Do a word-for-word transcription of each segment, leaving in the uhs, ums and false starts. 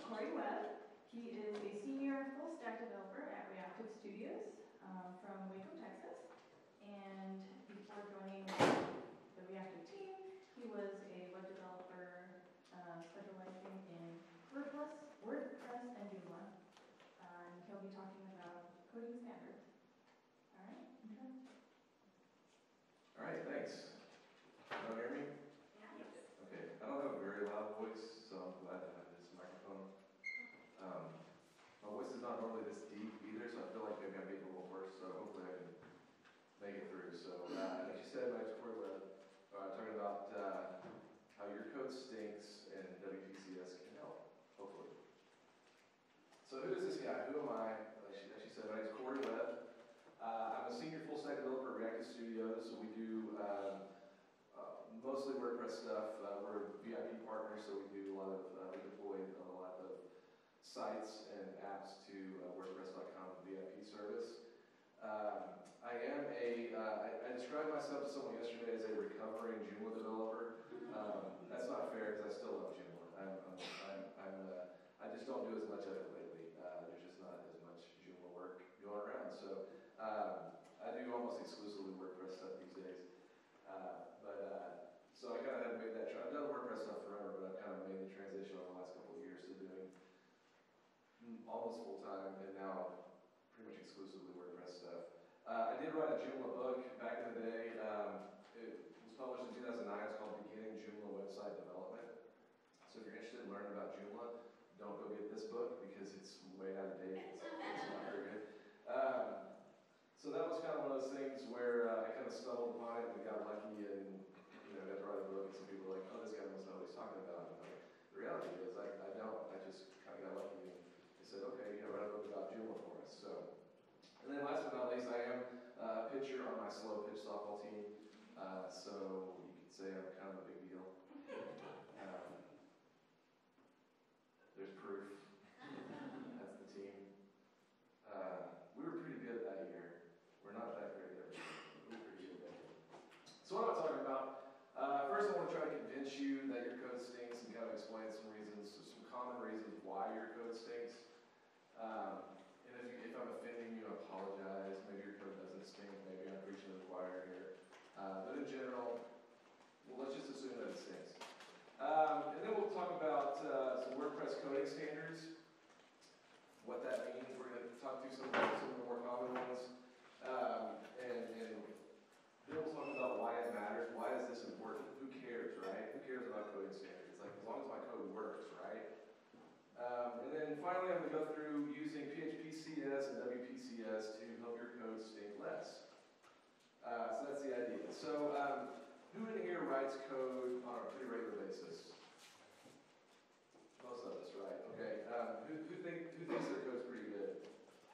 Cory Webb. He is a senior full-stack developer at Reactive Studios um, from Waco, Texas. And before joining the Reactive team, he was a web developer uh, specializing in WordPress, WordPress and Joomla. Uh, and he'll be talking about coding standards. All right, intro. All right, thanks. Can you hear me? Yes. Okay, I don't have a very loud voice, so I'm glad to have this microphone. Um, my voice is not normally this deep either, so I feel like maybe I'm getting a little worse, so hopefully I can make it through. So, uh, like you said, my name's Cory Webb. Uh, talking about uh, how your code stinks and W P C S can help, hopefully. So who is this guy? Who am I? Like she, like she said, my name's Cory Webb. Uh, I'm a senior full-stack developer at Reactive Studios, so we do um, uh, mostly WordPress stuff. Uh, we're a V I P partner, so we do a lot of, uh, we deploy a lot of sites and apps to uh, WordPress dot com V I P service. Um, I am a, uh, I, I described myself to someone yesterday as a recovering Joomla developer. Um, that's not fair because I still love Joomla. I'm, I'm, I'm, I'm uh, I just don't do as much of it lately. Uh, there's just not as much Joomla work going around. So um, I do almost exclusively WordPress stuff these days. Uh, but uh, so I kind of have made that. Tra I've done WordPress stuff forever, but I've kind of made the transition over the last couple of years to doing almost full time, and now pretty much exclusively WordPress stuff. Uh, I did write a Joomla book back in the day. Um, it was published in two thousand nine. It's called Beginning Joomla Website Development. So if you're interested in learning about Joomla, don't go get this book because it's way out of date. It's, it's not very good. Um, so that was kind of one of those things where uh, I kind of stumbled upon it and got lucky, and you know, got to write a book. And some people were like, "Oh, this guy must know what he's talking about." And like, the reality is, I, I don't. I just kind of got lucky. And they said, "Okay, you know, write a book about Joomla for us." So, and then last but not least, I am a pitcher on my slow pitch softball team. Uh, so you could say I'm kind of a big deal. Um, there's proof. That's the team. Uh, we were pretty good that year. We're not that great every year. We were pretty good that year. So what am I talking about? Uh, first, I want to try to convince you that your code stinks and kind of explain some reasons, some common reasons why your code stinks. Um, and if, you, if I'm offending you, I apologize. Maybe your code doesn't stink. Maybe I'm preaching to the choir here. Uh, but in general, well, let's just assume that it stinks. Um, and then we'll talk about uh, some WordPress coding standards, what that means. We're going to talk through some, some of the more common ones. Um, and, and then we'll talk about why it matters. Why is this important? Who cares, right? Who cares about coding standards? Like, as long as my code works, right? Um, and then finally, I'm going to go through using P H P C S and W P C S to help your code stink less. Uh, so that's the idea. So um, who in here writes code on a pretty regular basis? Most of us, right? Okay. Um, who, who, think, who thinks their code's pretty good?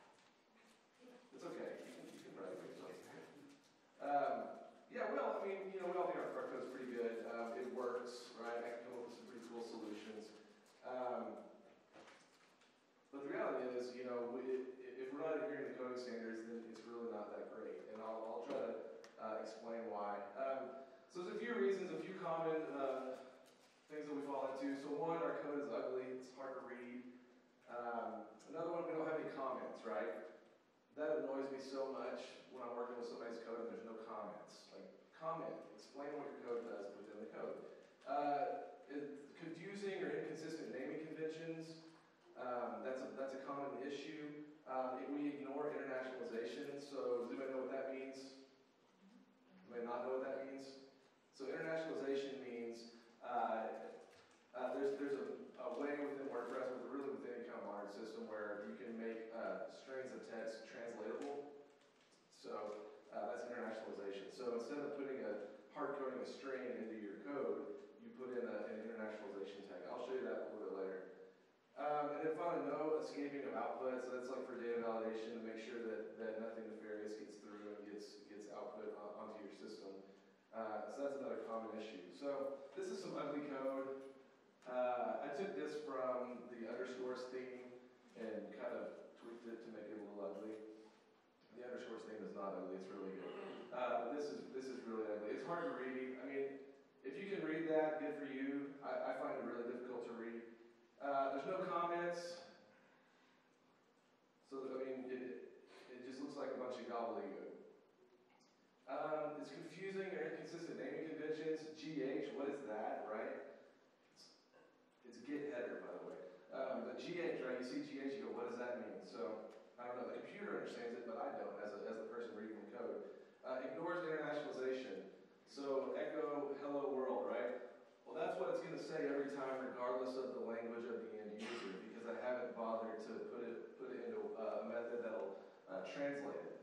It's okay. You can, you can write it yourself. Um, yeah, well, I mean, you know, we all think our, our code's pretty good. Um, it works, right? I can come up with some pretty cool solutions. Um, but the reality is, you know, we, if we're not adhering to coding standards, then it's really not that great. And I'll, I'll try to uh, explain why. Um, so there's a few reasons, a few common uh, things that we fall into. So one, our code is ugly. It's hard to read. Um, another one, we don't have any comments, right? That annoys me so much when I'm working with somebody's code and there's no comments. Like, comment, explain what your code does within the code. Uh, it, confusing or inconsistent naming conventions, um, that's, a, that's a common issue. Uh, it, we ignore internationalization, so does anybody know what that means? Anybody not know what that means? So internationalization means uh, Uh, there's there's a, a way within WordPress, or really within any kind of modern system, where you can make uh, strings of text translatable. So uh, that's internationalization. So instead of putting a hard coding a string into your code, you put in a, an internationalization tag. I'll show you that a little bit later. Um, and then finally, no escaping of output. So that's like for data validation to make sure that, that nothing nefarious gets through and gets gets output on, onto your system. Uh, so that's another common issue. So this is some ugly code. Uh, I took this from the underscores theme and kind of tweaked it to make it a little ugly. The underscores theme is not ugly, it's really good. Uh, but this is this is really ugly. It's hard to read. I mean, if you can read that, good for you. I, I find it really difficult to read. Uh, there's no comments. So, I mean, it, it just looks like a bunch of gobbledygook. Um, it's confusing or inconsistent naming conventions. G H, what is that, right? It's, it's get header, by the way. Um, but G H, right? You see G H, you go, what does that mean? So, I don't know, the computer understands it, but I don't as, a, as the person reading the code. Uh, ignores internationalization. So, echo, hello world, right? Well, that's what it's going to say every time, regardless of the language of the end user, because I haven't bothered to put it, put it into uh, a method that'll uh, translate it.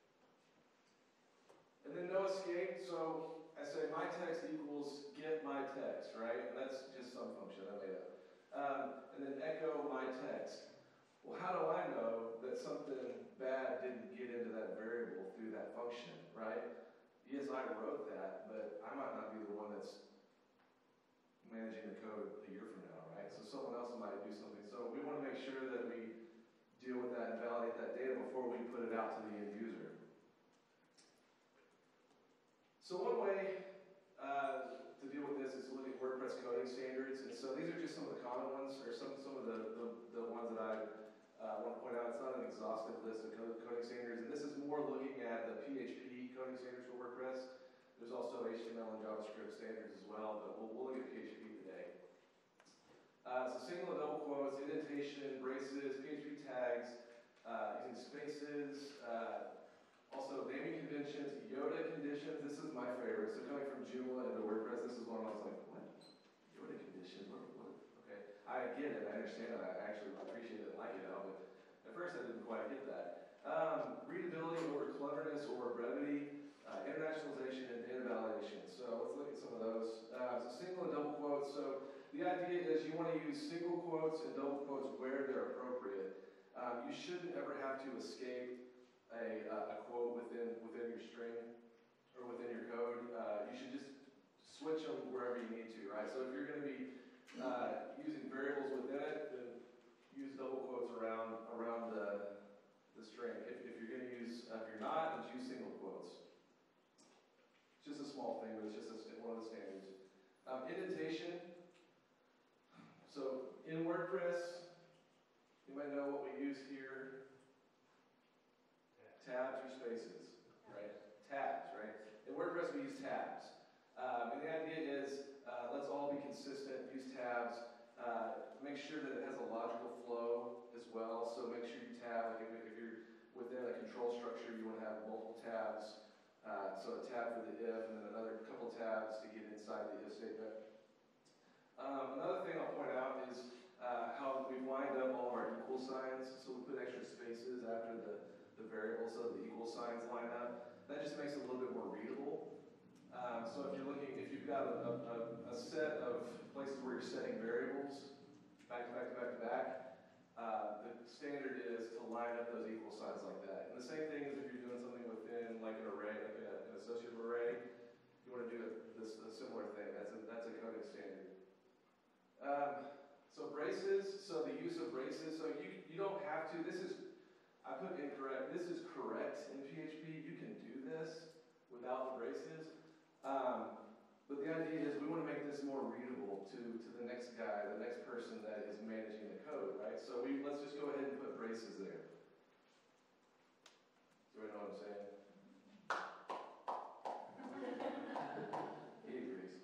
And then no escape, so I say my text equals get my text, right? And that's just some function I made up. Um, and then echo my text. Well, how do I know that something bad didn't get into that variable through that function, right? Yes, I wrote that, but I might not be the one that's managing the code a year from now, right? So someone else might do something. So we want to make sure that we deal with that and validate that data before we put it out to the end user. So one way uh, to deal with this is to look at WordPress coding standards. And so these are just some of the common ones, or some, some of the, the, the ones that I uh, want to point out. It's not an exhaustive list of code, coding standards. And this is more looking at the P H P coding standards for WordPress. There's also H T M L and JavaScript standards as well, but we'll, we'll look at P H P today. Uh, so single and double quotes, indentation, braces, P H P tags, uh, using spaces, uh, also naming conventions, Yoda conditions. This is my favorite. So coming from Joomla into WordPress, this is one I was like, what? Yoda conditions? What? what? Okay, I get it. I understand it. I actually appreciate it and like it now, but at first I didn't quite get that. Um, readability over cleverness or brevity, uh, internationalization and data validation. So let's look at some of those. Uh, so single and double quotes. So the idea is you want to use single quotes and double quotes where they're appropriate. Um, you shouldn't ever have to escape a, uh, a quote within within your string or within your code. Uh, you should just switch them wherever you need to, right? So if you're going to be uh, using variables within it, then use double quotes around around the the string. If, if you're going to use, uh, if you're not, then use single quotes. It's just a small thing, but it's just a, one of the standards. Um, indentation. So in WordPress, you might know what we use here. Tabs or spaces, right? Tabs, right? In WordPress, we use tabs. Um, and the idea is, uh, let's all be consistent, use tabs. Uh, make sure that it has a logical flow as well. So make sure you tab, like if, if you're within a control structure, you want to have multiple tabs. Uh, so a tab for the if, and then another couple tabs to get inside the if statement. Um, another thing I'll point out is uh, how we've lined up all of our equal signs. So we put extra spaces after the the variables so the equal signs line up. That just makes it a little bit more readable. Um, so if you're looking, if you've got a, a, a set of places where you're setting variables back to back to back to back, uh, the standard is to line up those equal signs like that. And the same thing is if you're doing something within like an array, like a, an associative array, you want to do a, this, a similar thing. That's a, that's a coding standard. Um, so braces, so the use of braces, so you, you don't have to, this is, I put incorrect. This is correct in P H P. You can do this without the braces. Um, but the idea is we want to make this more readable to, to the next guy, the next person that is managing the code, right? So we let's just go ahead and put braces there. Do you know what I'm saying? He agrees.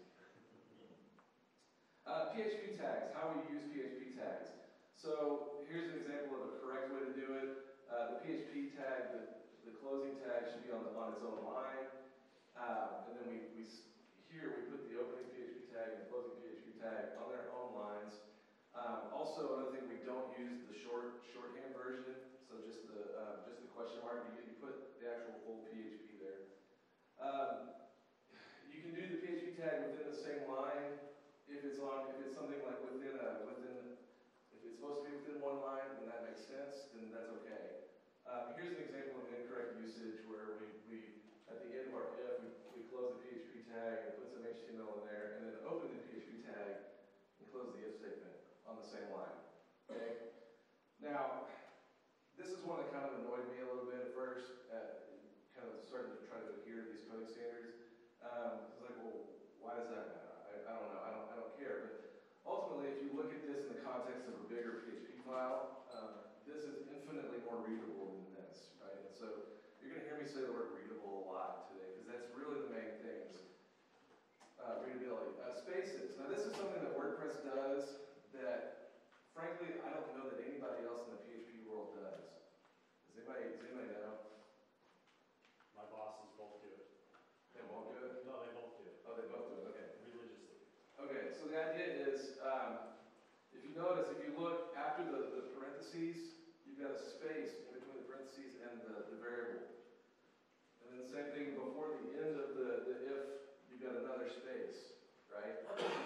Uh, P H P tags. How we use P H P tags. So here's an example of a correct way to do it. Uh, the P H P tag, the, the closing tag should be on, the, on its own line. Uh, and then we, we here we put the opening P H P tag and the closing P H P tag on their own lines. Um, also, another thing, we don't use the short shorthand version, so just the uh, just the question mark. You, you put the actual full P H P there. Um, you can do the P H P tag within the same line if it's on if it's something like within a within. If it's supposed to be within one line, then that makes sense, then that's okay. Um, here's an example of an incorrect usage where we, we at the end of our if, we, we close the P H P tag and put some H T M L in there, and then open the P H P tag and close the if statement on the same line. Okay? Now, this is one that kind of annoyed me a little bit at first, uh, kind of starting to try to adhere to these coding standards. Um, I was like, well, why does that matter? I, I don't know. I don't, I don't care. But ultimately, if you look at this in the context of a bigger P H P file, um, this is infinitely more readable than this, right? And so you're going to hear me say the word readable a lot today, because that's really the main thing is uh, readability. Uh, spaces. Now, this is something that WordPress does that, frankly, I don't know that anybody else in the P H P world does. Does anybody, does anybody know? My bosses both do it. They both do it? No, they both do it. Oh, they both do it, okay. Religiously. Okay, so the idea is, um, if you notice, if you look after the, the parentheses, you've got a space in between the parentheses and the, the variable. And then the same thing before the end of the, the if, you've got another space, right?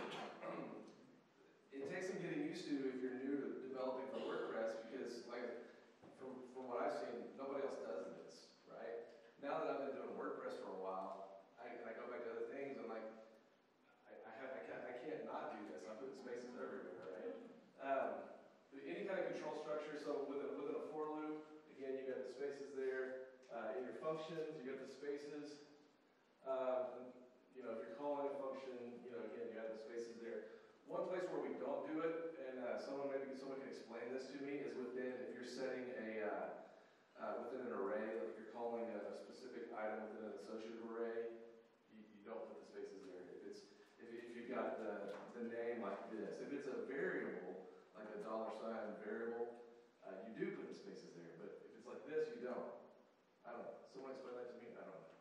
It takes some getting used to if you're new to developing for WordPress because, like, from, from what I've seen, nobody else does this, right? Now that I've been doing WordPress for a while, I, and I go back to other things, I'm like, I, I, have, I, can't, I can't not do this. I'm putting spaces everywhere, right? Um, any kind of control structure, so within, within a for loop, again, you got the spaces there. Uh, in your functions, you got the spaces. Um, you know, if you're calling a function, you know, again, you have the spaces there. One place where we don't do it, and uh, someone maybe someone can explain this to me, is within, if you're setting a, uh, uh, within an array, like if you're calling a, a specific item within an associative array, you, you don't put the spaces there. If it's, if, if you've got the, the name like this, if it's a variable, like a dollar sign variable, uh, you do put the spaces there, but if it's like this, you don't. I don't know. Someone explain that to me? I don't know.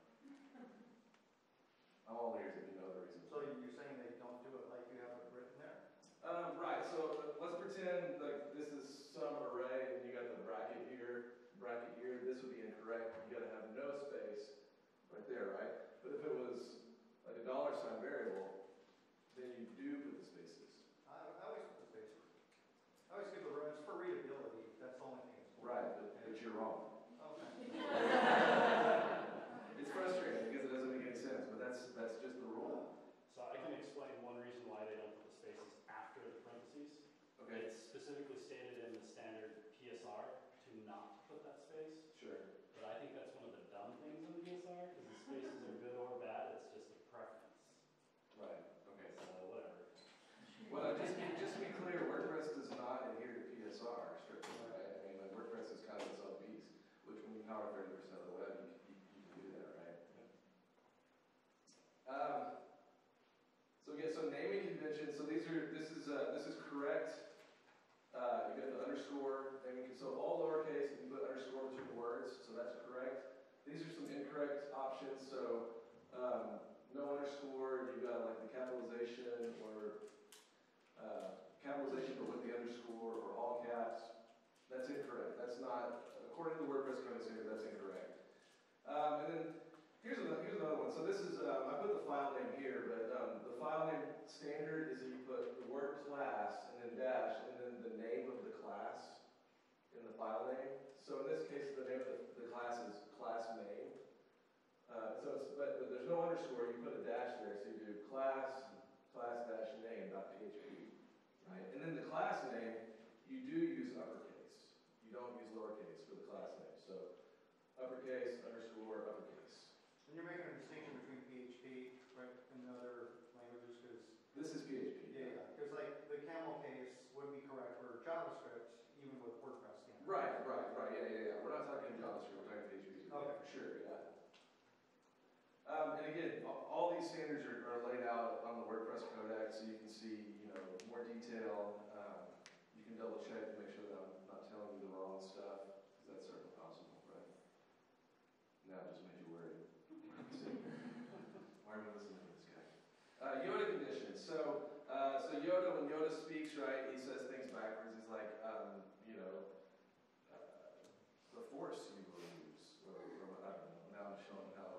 I'm all ears if you know the reason. So you're saying they don't do it like you have it written there? Um, right, so let's pretend like this is some array and you got the bracket here, bracket here, this would be incorrect. You gotta have no space right there, right? But if it was like a dollar sign variable, then you do put the spaces. I, I always put the spaces. I always give the room, it's for readability, that's the only thing it's for. Right, but, but you're wrong. Okay. It's frustrating because it doesn't make any sense, but that's that's just the rule. So I can explain one reason why they don't put the spaces after the parentheses. Okay. It's specifically stated in the standard P S R to not put that space. Sure. But I think that's one of the dumb things in the P S R because the spaces are good or bad. It's just a preference. Right. Okay. So whatever. Well, just be, just to be clear, WordPress does not adhere to P S R strictly, right? I mean, like WordPress is kind of its own beast, which when you power thirty percent of the web, you, you, you can do that, right? Um, so yeah, so naming conventions. So these are this is uh, this is correct. Uh, you got the underscore naming. So all lowercase, you can put underscore between words. So that's correct. These are some incorrect options. So um, no underscore. You got like the capitalization or uh, capitalization but with the underscore or all caps. That's incorrect. That's not according to the WordPress code standard. That's incorrect. Um, and then here's another, here's another one. So this is, um, I put the file name here, but um, the file name standard is that you put the word class and then dash and then the name of the class in the file name. So in this case, the name of the, the class is class name. Uh, so it's, but, but there's no underscore. You put a dash there, so you do class, class dash name dot P H P, right? And then the class name, you do use uppercase. You don't use lowercase for the class name. So uppercase, underscore, uppercase. And you're making a distinction between P H P, right, and other languages, because... This is P H P. Yeah, yeah, because like the camel case would be correct for JavaScript, even with WordPress standard. Right, right, right, yeah, yeah, yeah. We're not talking JavaScript, we're talking P H P. Okay. For sure, yeah. Um, and again, all these standards are, are laid out on the WordPress codex, so you can see, you know, more detail. Um, you can double check to make sure that I'm not telling you the wrong stuff, because that's certainly possible, right? Now it just made you worried. Why am I listening to this guy? Uh, Yoda conditions. So, uh, so Yoda, when Yoda speaks, right, he says things backwards. He's like, um, you know, uh, the force you will use, or, or I don't know. Now I'm showing how.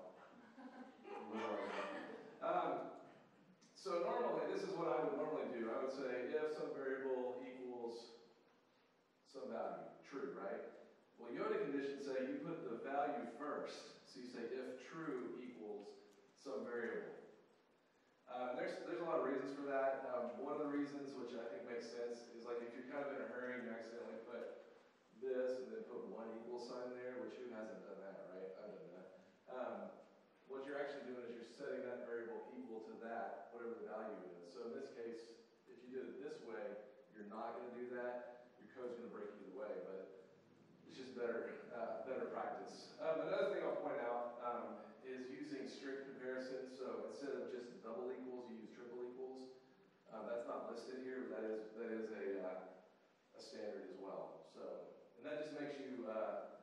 Um, so normally, this is what I would normally do. I would say if some variable equals some value, true, right? Well, Yoda conditions say you put the value first. So you say if true equals some variable. Um, there's there's a lot of reasons for that. Um, one of the reasons, which I think makes sense, is like if you're kind of in a hurry and you accidentally put this and then put one equal sign there, which who hasn't done that, right? I've done that. Um, what you're actually doing is you're setting that variable equal to that, whatever the value is. So in this case, if you did it this way, you're not going to do that. Your code's going to break either way, but it's just better, uh, better practice. Um, another thing I'll point out um, is using strict comparison. So instead of just double equals, you use triple equals. Um, that's not listed here, but that is that is a uh, a standard as well. So and that just makes you. Uh,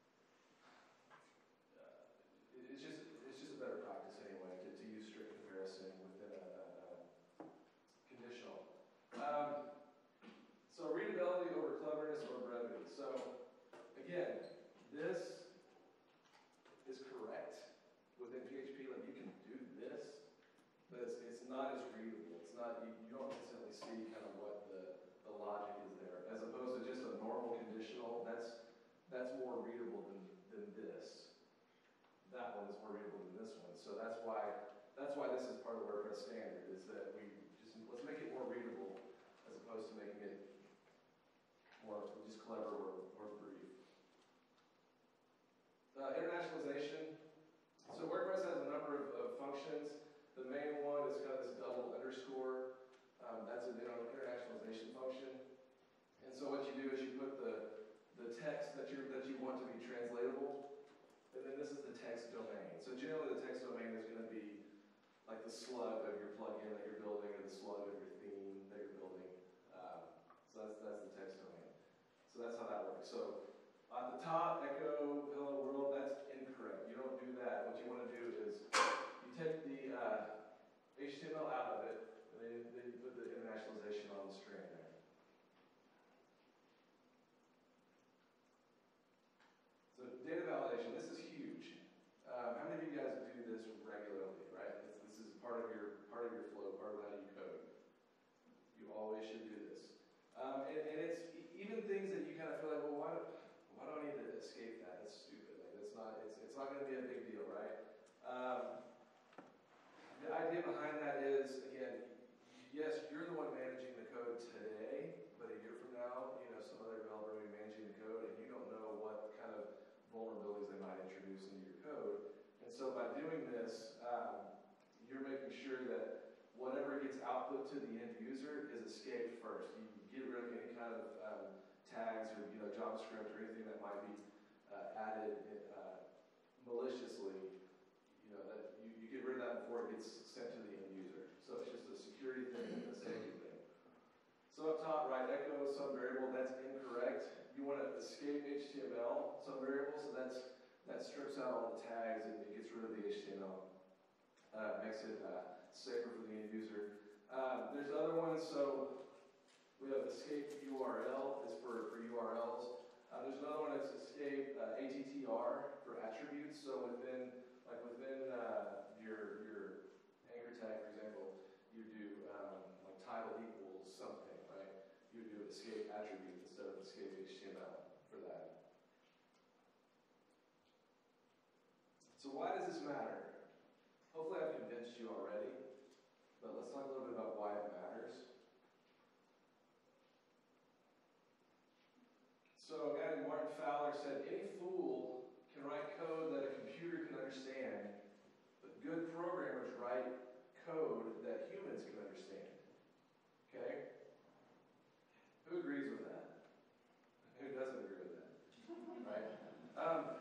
uh, it's just it's just a better practice anyway to, to use strict comparison within a, a, a conditional. Um, so readability over cleverness or brevity. So again, this is correct within P H P. Like you can do this, but it's, it's not as readable. It's not you, you don't necessarily see kind of what the, the logic is there, as opposed to just a normal conditional. That's that's more readable than, than this. That one is more readable than this one. So that's why that's why this is part of the WordPress standard. Is that we just let's make it more readable as opposed to making it more just clever or, or brief. Uh, internationalization. So WordPress has a number of, of functions. The main one is kind of this double underscore. Um, that's an internationalization function. And so what you do is you put the, the text that you that you want to be translatable, and then this is the text domain. So generally the text domain is going to be like the slug of your plugin that you're building, or the slug of your theme that you're building. Um, so that's that's the text domain. So that's how that works. So at the top, echo, hello world, that's incorrect. You don't do that. What you want to do is you take the uh, H T M L out of it, and then, then you put the internationalization on the string there. So data validation, this is huge. Um, how many of you guys do this regularly, right? This, this is part of your part of your flow, part of how you code. You always should do this. Um, and, and it's even things that you kind of feel like, well, why do, why do I need to escape that? That's stupid. Like that's not. It's it's not going to be a big deal, right? Um, the idea behind that is, again, yes, you're the one managing the code today, but a year from now, you know, some other developer will be managing the code, and you don't know what kind of vulnerabilities they might introduce into your code. And so by doing this, um, you're making sure that whatever gets output to the end user is escaped first. You get rid of any kind of um, tags or you know JavaScript or anything that might be uh, added uh, maliciously. You know that you, you get rid of that before it gets sent to the end user. So it's just a security thing and a safety thing. So up top, right, echo some variable. That's incorrect. You want to escape H T M L some variable. So that's that strips out all the tags and it gets rid of the H T M L. Uh, makes it uh, safer for the end user. Uh, there's other ones. So we have escape U R L is for, for U R Ls. Uh, there's another one that's escape uh, A T T R for attributes. So within, like within uh, your your anchor tag, for example, you do um, like title equals something, right? You do escape attribute instead of escape H T M L for that. So why does this matter? Hopefully I've convinced you already, but let's talk a little bit about why it matters. So a guy named Martin Fowler said, any fool can write code that a computer can understand, but good programmers write code that humans can understand. Okay? Who agrees with that? Who doesn't agree with that? Right? Um,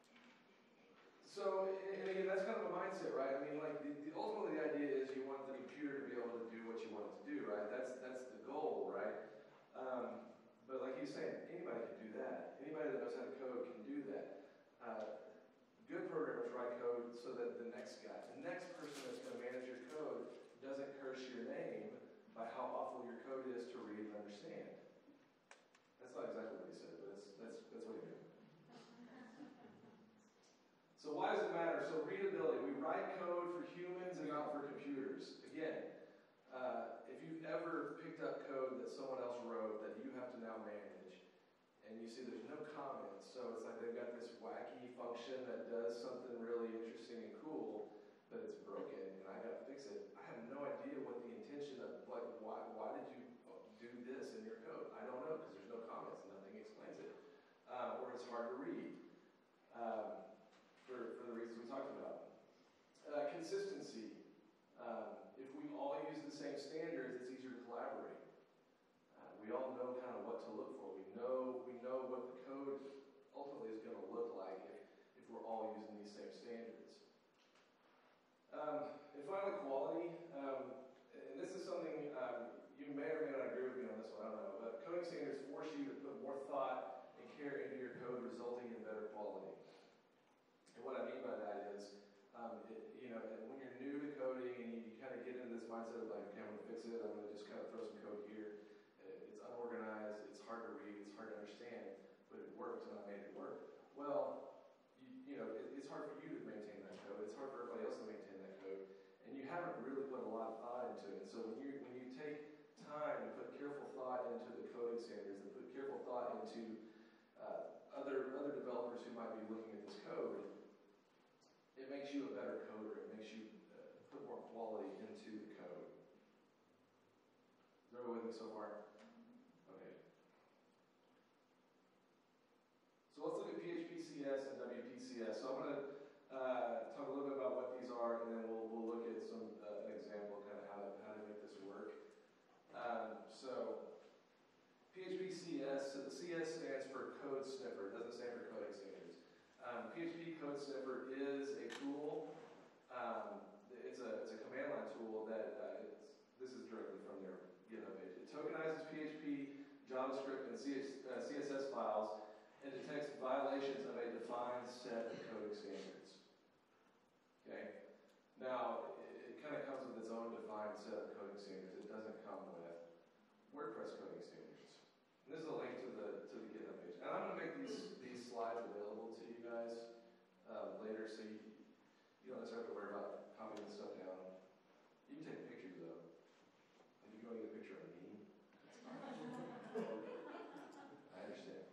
so, and again, that's kind of a mindset, right? I mean, like, the, the, ultimately the idea is you want the computer to be able to do what you want it to do, right? That's, that's the goal, right? Um, But like he's saying, anybody can do that. Anybody that knows how to code can do that. Uh, good programmers write code so that the next guy, the next person that's going to manage your code doesn't curse your name by how awful your code is to read and understand. That's not exactly what he said, but that's, that's, that's what he meant. So why does it matter? So readability. We write code for humans and not for computers. Again, uh, if you've ever picked up code that someone else wrote that you have to now manage, and you see there's no comments, so it's like they've got this wacky function that does something really interesting and cool, but it's broken, and I gotta fix it. I have no idea what the intention of, like, why, why did you do this in your code? I don't know, because there's no comments, nothing explains it. Uh, or it's hard to read, um, for, for the reasons we talked about. Uh, consistency. Um, if we all use the same standards, it's easier to collaborate. Um, and finally, quality. Um, and this is something um, you may or may not agree with me on this one, I don't know. But coding standards force you to put more thought and care into your code, resulting in better quality. And what I mean by that is, um, it, you know, when you're new to coding and you, you kind of get into this mindset of like, okay, I'm going to fix it, I'm going to just kind of throw some code here. It's unorganized, it's hard to read, it's hard to understand, but it works and I made it work. Well, you, you know, it, it's hard for you to maintain that code. It's hard for everybody else to maintain that code, and you haven't really put a lot of thought into it. And so when you when you take time to put careful thought into the coding standards and put careful thought into uh, other other developers who might be looking at this code, it makes you a better coder. It makes you uh, put more quality into the code. Is everyone with me so far? Okay. So let's look at P H P C S and W P C S. So I'm going to uh, talk a little bit about what these are, and then we'll we'll look at some uh, an example of kind of how to how to make this work. Um, so P H P C S. So the C S stands for Code Sniffer. It doesn't stand for coding standards. Um, P H P Code Sniffer is a tool. Um, it's a it's a command line tool that uh, it's, this is directly from their GitHub page. It tokenizes P H P, JavaScript, and C S S files and detects violations of a defined set of coding standards. Okay? Now, it, it kind of comes with its own defined set of coding standards. It doesn't come with WordPress coding standards. And this is a link to the to the GitHub page. And I'm going to make these these slides available to you guys uh, later, so you, you don't necessarily have to worry about copying this stuff down. You can take pictures though. If you want to get a picture of me, I understand.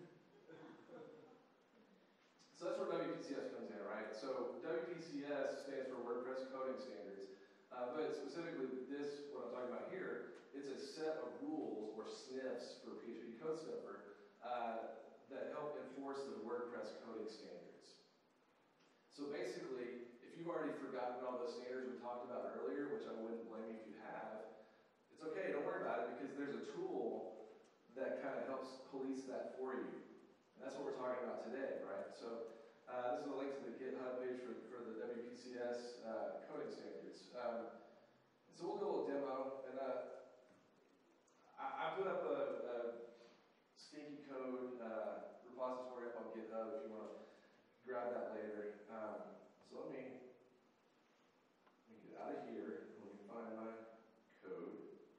So that's where W P C S comes in, right? So W P C S stands for WordPress Coding Standards, uh, but specifically this, what I'm talking about here, it's a set of rules or sniffs for P H P Code Sniffer uh, that help enforce the WordPress coding standards. So basically, if you've already forgotten all those standards we talked about earlier, which I wouldn't blame you if you have, it's okay, don't worry about it, because there's a tool that kind of helps police that for you. And that's what we're talking about today, right? So uh, this is a link to the GitHub page for, for the W P C S uh, coding standards. Um, so we'll do a little demo, and uh, I, I put up a, a stinky code uh, repository up on GitHub if you want to grab that later. Um, so let me, let me get out of here, and let me find my code.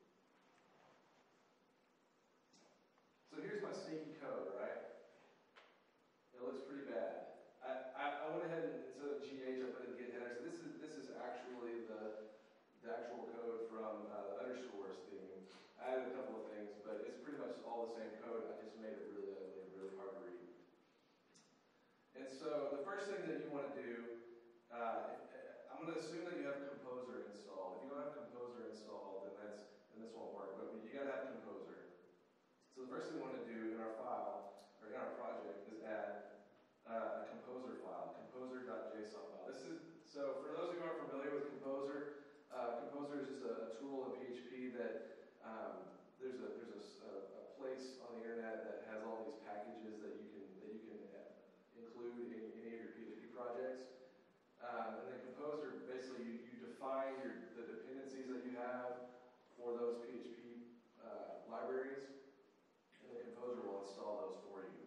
So here's my stinky code, right? It looks pretty bad. I, I, I went ahead and instead of G H, I put in git header. So this is this is actually the the actual code from uh, the underscores theme. I added a couple of things, but it's pretty much all the same code. I just made it really ugly and really hard to read. And so the first thing that you want to do, uh, if, I'm going to assume that you have Composer installed. If you don't have Composer installed, then that's then this won't work. But you got to have Composer. So the first thing we want to do in our file or in our project is add Uh, a composer file, composer.json file. This is, so for those who aren't familiar with Composer, uh, Composer is just a, a tool in P H P that um, there's a there's a, a place on the internet that has all these packages that you can that you can include in any of your P H P projects. Um, and then Composer basically you, you define your the dependencies that you have for those P H P uh, libraries, and then Composer will install those for you.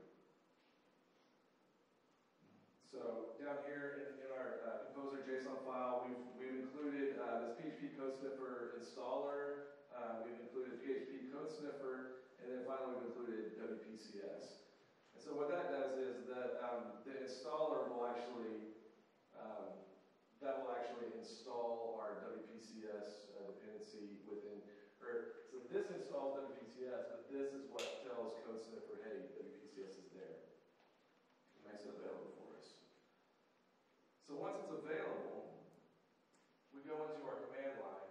So down here in, in our uh, Composer JSON file, we've, we've included uh, this P H P Code Sniffer installer, uh, we've included P H P Code Sniffer, and then finally we've included W P C S. And so what that does is that um, the installer will actually, um, that will actually install our W P C S uh, dependency within, or so this installs W P C S, but this is what tells Code Sniffer, hey, W P C S is there. It makes it available for us. So once it's available, we go into our command line.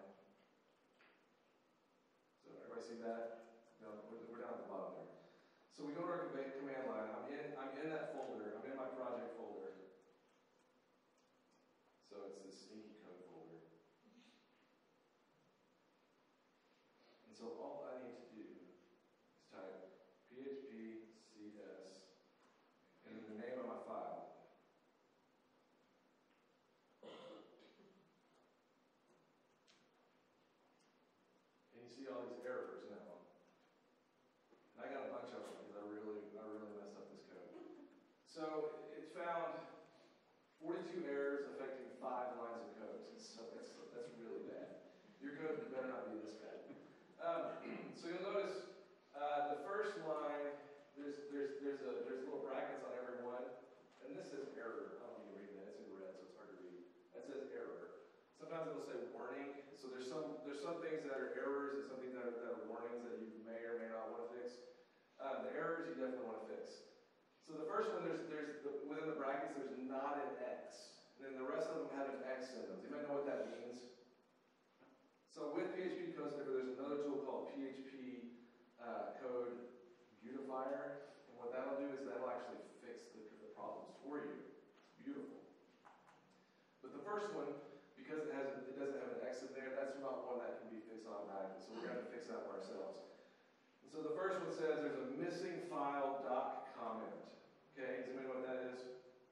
So everybody see that? No, we're, we're down at the bottom there. So we go to our command line. I'm in, I'm in that folder. I'm in my project folder. So it's this stinky code folder. see all these errors now. And I got a bunch of them because I really, I really messed up this code. So it found forty-two errors affecting five lines of code. So that's, that's really bad. Your code better not be this bad. Um, so you'll notice uh, the first line, there's, there's, there's, a, there's little brackets on every one. And this says error. I don't need to read that. It's in red, so it's hard to read. That says error. Sometimes it'll say warning. So there's some there's some things that are errors and some things that are, that are warnings that you may or may not want to fix. Um, the errors you definitely want to fix. So the first one, there's there's the, within the brackets, there's not an X. And then the rest of them have an X in them. Do you might know what that means? So with P H P Code Sniffer, there's another tool called P H P uh, Code Beautifier. And what that'll do is that'll actually fix the, the problems for you. It's beautiful. But the first one, because it has it doesn't have an X in there, that's not one that can be fixed automatically. So we're going to fix that ourselves. And so the first one says there's a missing file doc comment. Okay, does anybody know what that is?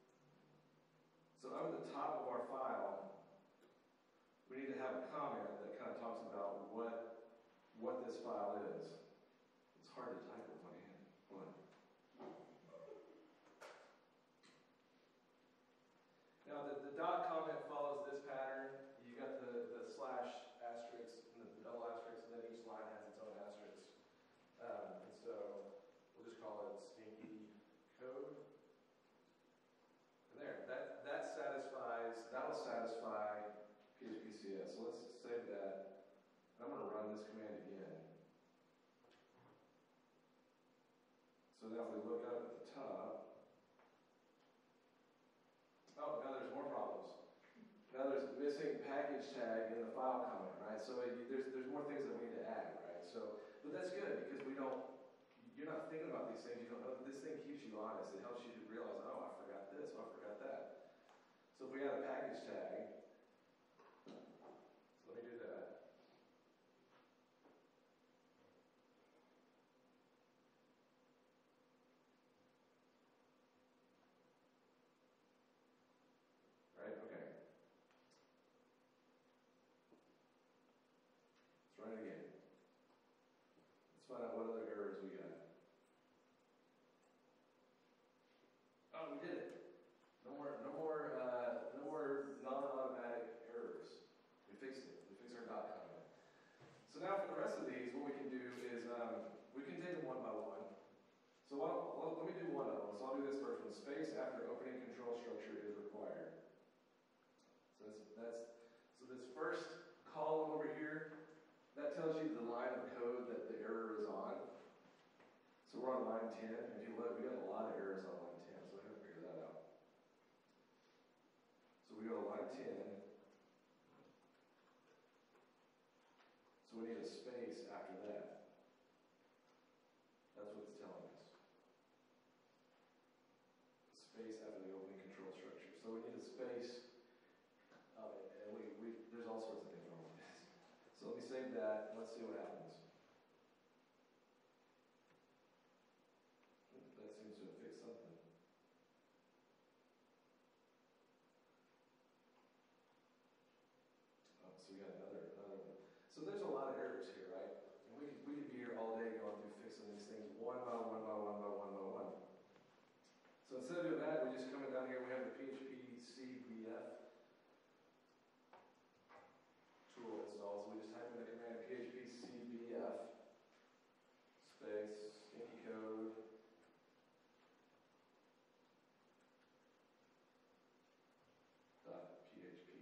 So up at the top of our file, we need to have a comment that kind of talks about what what this file is. It's hard to type with my hand. Hold on. Now the, the dot comment follows this pattern. You got the, the slash asterisk and the double asterisk, and then each line has its own asterisk. Um, and so we'll just call it stinky code. And there, that that satisfies that'll satisfy P H P C S. So let's save that. I'm going to run this command again. So now if we look up at the top, oh, now there's more problems. Now there's missing package tag in the file comment, right? So it, there's there's more things that we need to add, right? So, but that's good because we don't. You're not thinking about these things. You don't know. This thing keeps you honest. It helps you to realize, oh, I forgot this. Oh, I forgot that. So if we add a package tag, so let me do that. Right? Okay. Let's run it again. Let's find out what other errors we got. Oh, we did it. No more, no more, uh, no more non-automatic errors. We fixed it. We fixed our dot comment. So now for the rest of these, what we can do is um, we can take them one by one. So why don't, let, let me do one of them. So I'll do this first one. Space after opening control structure is required. So that's, that's so this first column over here, that tells you the line of code that the error is on. So we're on line ten, and if you look, we got a lot of errors on line ten, so I gotta figure that out. So we go to line ten. So we need a space after that. That's what it's telling us. A space after the opening control structure. So we need a space, uh, and we, we there's all sorts of things wrong with this. So let me save that, and let's see what happens. That seems to have fixed something. Oh, so we got another, another one. So there's a lot of errors here, right? And we could, we could be here all day going through fixing these things one by one by one by one by one. So instead of doing that, we're just coming down here, we have the P H P C B F tool installed. So we just type in the command P H P C B F space stinky code dot P H P.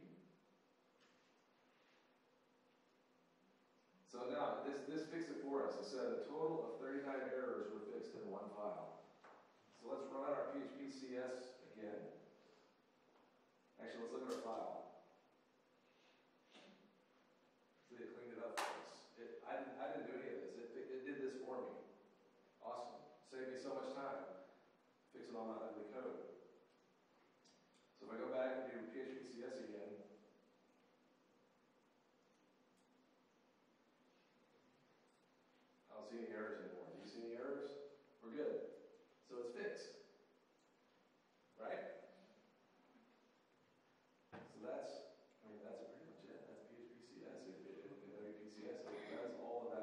So now this this fixed it for us. It said a total of thirty-nine errors were fixed in one file. So let's run out our P H P C S again. Actually, let's look at our file. See, it cleaned it up for us. It, I, didn't, I didn't do any of this. It, it did this for me. Awesome. Saved me so much time fixing all my ugly code. So if I go back and do P H P C S again, I don't see any errors anymore. Do you see any errors? We're good. So it's fixed. Right? So that's, I mean, that's pretty much it. That's P H P C S. It, it, in W P C S, it does all of that.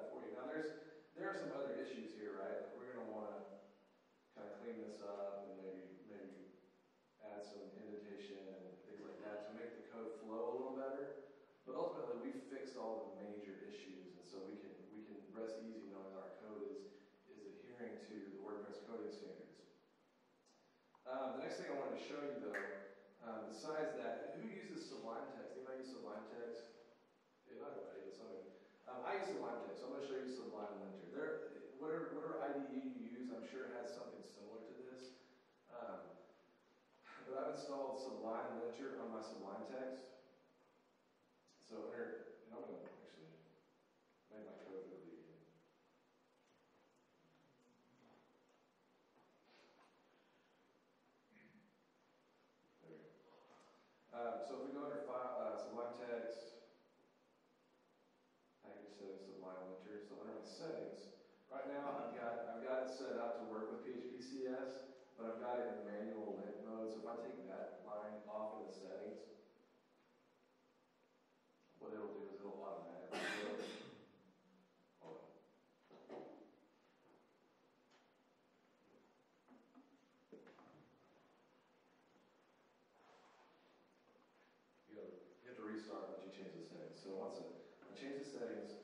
Um, the next thing I wanted to show you though, um, besides that, who uses Sublime Text? Anybody use Sublime Text? Yeah, not everybody, but some of you. Um, I use Sublime Text, so I'm going to show you Sublime Linter. There, whatever, whatever I D E you use, I'm sure has something similar to this. Um, but I've installed Sublime Linter on my Sublime Text. So enter, and I'm going to actually make my code really again. There we go. Um, so if we go under file, uh, Sublime Text, package settings, Sublime Linter. So under my settings, right now I've got I've got it set up to work with P H P C S, but I've got it in manual lint mode. So if I take that line off in the settings, what it'll do is it'll automatically do it. Hold on. You gotta, you have to restart once you change the settings. So once it, I change the settings,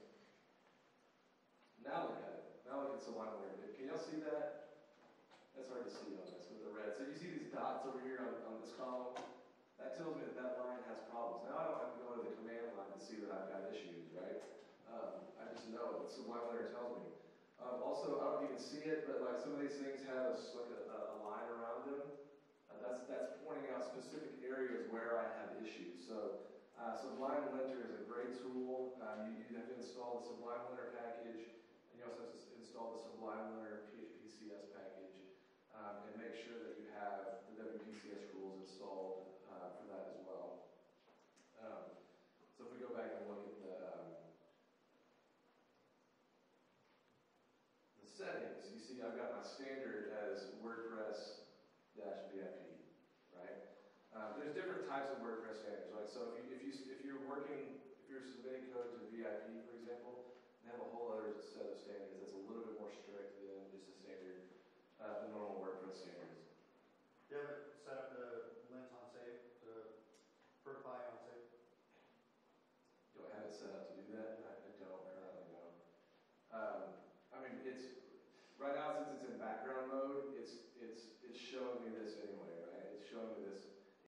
now look at it. Now look at Sublime Linter. Can y'all see that? That's hard to see on this with the red. So you see these dots over here on, on this column? That tells me that that line has problems. Now I don't have to go to the command line to see that I've got issues, right? Um, I just know that Sublime Linter tells me. Um, also, I don't even see it, but like some of these things have like a, a line around them. Uh, that's that's pointing out specific areas where I have issues. So uh, Sublime Linter is a great tool. Um, you, you have to install the Sublime Linter package, and you also have to install the Sublime Linter P H P C S package, um, and make sure that you have the W P C S rules installed uh, for that as well. Um, so if we go back and look at the, um, the settings, you see I've got my standard as WordPress dash V I P, right? Um, there's different types of WordPress standards, right? So if you if you if you're working if you're submitting code to V I P, for example, they have a whole other set of standards that's a little bit more strict than just a standard, uh, the normal WordPress standards. Do you have it set up to lint on save, to verify on save? Do I have it set up to do that? I, I don't currently know. Um, I mean, it's right now since it's in background mode, it's it's it's showing me this anyway, right? It's showing me this